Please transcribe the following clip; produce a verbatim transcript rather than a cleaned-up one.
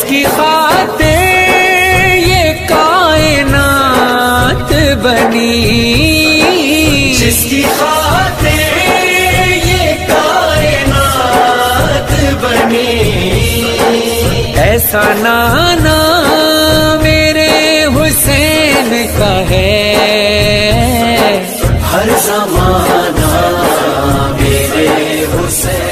जिसकी खातिर ये कायनात बनी, जिसकी खातिर ये कायनात बनी। ऐसा नाना मेरे हुसैन का है, हर ज़माना मेरे हुसैन